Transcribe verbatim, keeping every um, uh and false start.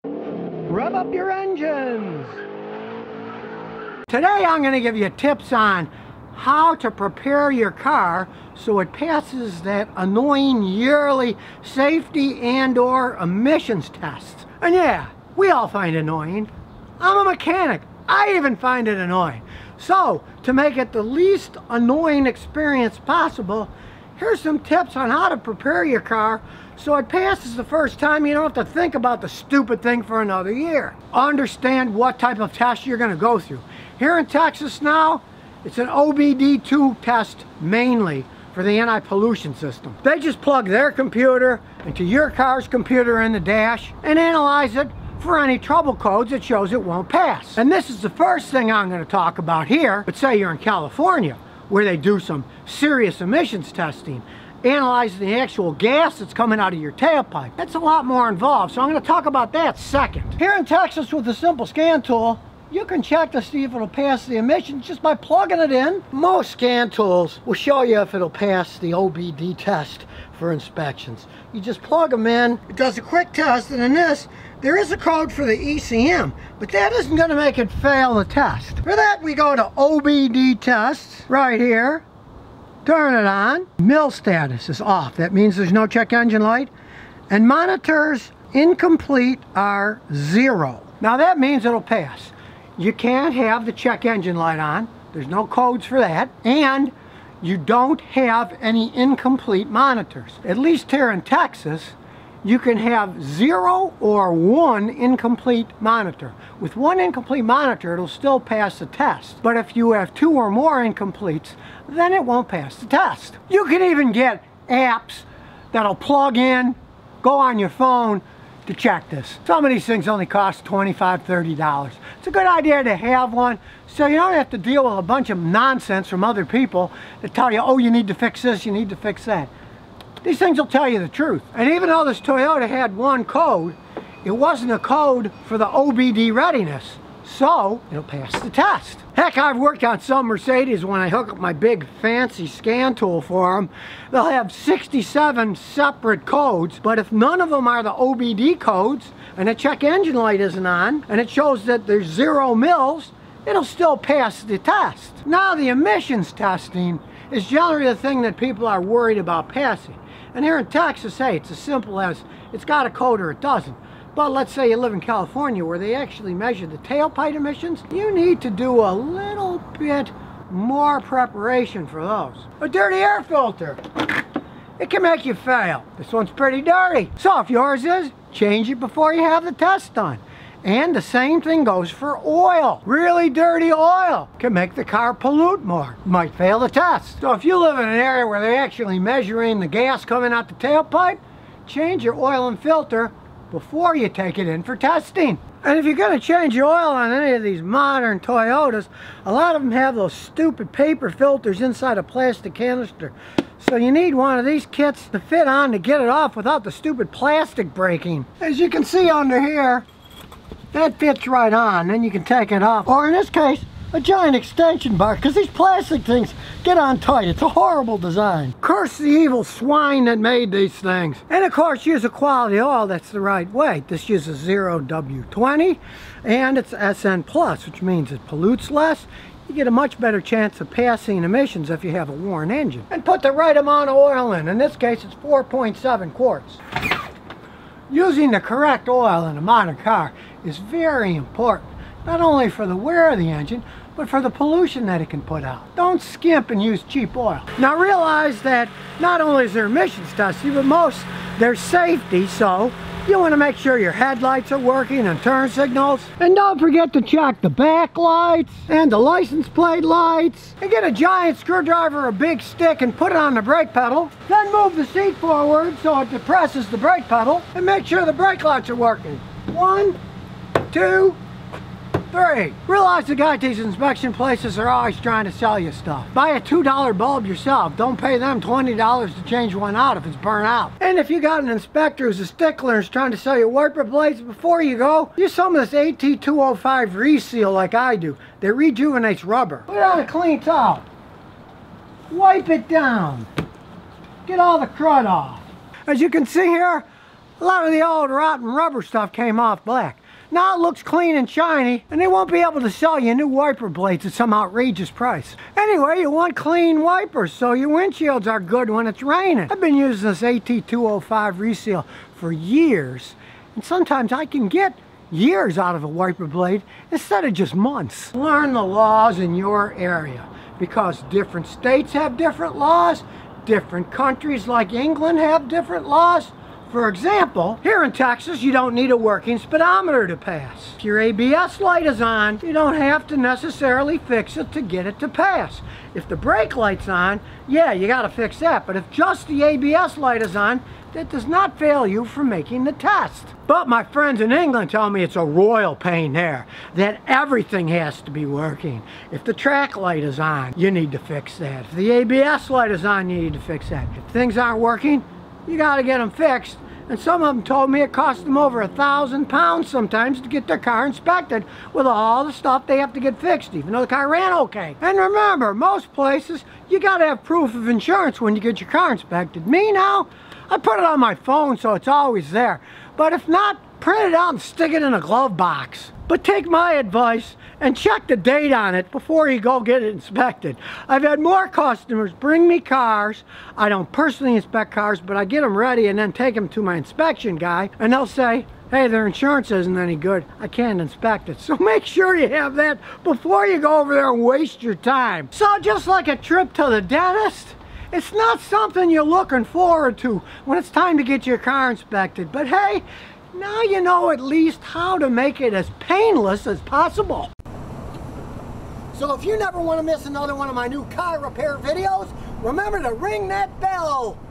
Rev up your engines! Today I'm going to give you tips on how to prepare your car so it passes that annoying yearly safety and or emissions tests. And yeah, we all find it annoying. I'm a mechanic. I even find it annoying. So, to make it the least annoying experience possible, here's some tips on how to prepare your car so it passes the first time. You don't have to think about the stupid thing for another year. Understand what type of test you're going to go through. Here in Texas now, it's an O B D two test mainly for the anti-pollution system. They just plug their computer into your car's computer in the dash and analyze it for any trouble codes that shows it won't pass. And this is the first thing I'm going to talk about here. But say you're in California, where they do some serious emissions testing, analyzing the actual gas that's coming out of your tailpipe. That's a lot more involved, so I'm going to talk about that second. Here in Texas, with a simple scan tool, you can check to see if it'll pass the emissions just by plugging it in. Most scan tools will show you if it'll pass the O B D test for inspections. You just plug them in, it does a quick test, and in this, there is a code for the E C M, but that isn't going to make it fail the test. For that, we go to O B D tests, right here, turn it on. Mil status is off. That means there's no check engine light. And monitors incomplete are zero. Now that means it'll pass. You can't have the check engine light on. There's no codes for that. And you don't have any incomplete monitors. At least here in Texas, you can have zero or one incomplete monitor. With one incomplete monitor, it'll still pass the test. But if you have two or more incompletes, then it won't pass the test. You can even get apps that'll plug in, go on your phone to check this. Some of these things only cost twenty-five, thirty dollars. It's a good idea to have one so you don't have to deal with a bunch of nonsense from other people that tell you, oh, you need to fix this, you need to fix that. These things will tell you the truth. And even though this Toyota had one code, it wasn't a code for the O B D readiness. So, it'll pass the test. Heck, I've worked on some Mercedes when I hook up my big fancy scan tool for them. They'll have sixty-seven separate codes, but if none of them are the O B D codes, and the check engine light isn't on, and it shows that there's zero mils, it'll still pass the test. Now, the emissions testing is generally the thing that people are worried about passing. And here in Texas, hey, it's as simple as it's got a code or it doesn't. But let's say you live in California where they actually measure the tailpipe emissions. You need to do a little bit more preparation for those. A dirty air filter. It can make you fail. This one's pretty dirty. So if yours is, change it before you have the test done. And the same thing goes for oil. Really dirty oil can make the car pollute more. Might fail the test. So if you live in an area where they're actually measuring the gas coming out the tailpipe, change your oil and filter before you take it in for testing. And if you're going to change your oil on any of these modern Toyotas, a lot of them have those stupid paper filters inside a plastic canister. So you need one of these kits to fit on to get it off without the stupid plastic breaking. As you can see under here, that fits right on, then you can take it off. Or in this case, a giant extension bar, because these plastic things get on tight. It's a horrible design. Curse the evil swine that made these things. And of course, use a quality oil that's the right way. This uses zero W twenty, and it's S N plus, which means it pollutes less. You get a much better chance of passing emissions if you have a worn engine. And put the right amount of oil in. In this case, it's four point seven quarts. Using the correct oil in a modern car is very important, not only for the wear of the engine, but for the pollution that it can put out. Don't skimp and use cheap oil. Now realize that not only is there emissions testing, but most there's safety, so you want to make sure your headlights are working and turn signals. And don't forget to check the back lights and the license plate lights. And get a giant screwdriver or a big stick and put it on the brake pedal. Then move the seat forward so it depresses the brake pedal. And make sure the brake lights are working. One, two, three. Realize the guy at these inspection places are always trying to sell you stuff. Buy a two dollar bulb yourself. Don't pay them twenty dollars to change one out if it's burnt out. And if you got an inspector who's a stickler and is trying to sell you wiper blades before you go, use some of this A T two oh five Reseal like I do. That rejuvenates rubber. Put it on a clean towel. Wipe it down. Get all the crud off. As you can see here, A lot of the old rotten rubber stuff came off black. Now it looks clean and shiny, and they won't be able to sell you new wiper blades at some outrageous price. Anyway, you want clean wipers so your windshields are good when it's raining. I've been using this A T two oh five reseal for years, and sometimes I can get years out of a wiper blade instead of just months. Learn the laws in your area, because different states have different laws, different countries like England have different laws. For example, here in Texas, you don't need a working speedometer to pass. If your A B S light is on, you don't have to necessarily fix it to get it to pass. If the brake light's on, yeah, you gotta fix that. But if just the A B S light is on, that does not fail you from making the test. But my friends in England tell me it's a royal pain there, that everything has to be working. If the track light is on, you need to fix that. If the A B S light is on, you need to fix that. If things aren't working, you gotta get them fixed. And some of them told me it cost them over a thousand pounds sometimes to get their car inspected with all the stuff they have to get fixed, even though the car ran okay. And remember, most places, you gotta have proof of insurance when you get your car inspected. Me now, I put it on my phone so it's always there. But if not, print it out and stick it in a glove box. But take my advice and check the date on it before you go get it inspected. I've had more customers bring me cars. I don't personally inspect cars, but I get them ready and then take them to my inspection guy, and they'll say, hey, their insurance isn't any good, I can't inspect it. So make sure you have that before you go over there and waste your time. So just like a trip to the dentist, it's not something you're looking forward to when it's time to get your car inspected. But hey, now you know at least how to make it as painless as possible. So if you never want to miss another one of my new car repair videos, remember to ring that bell.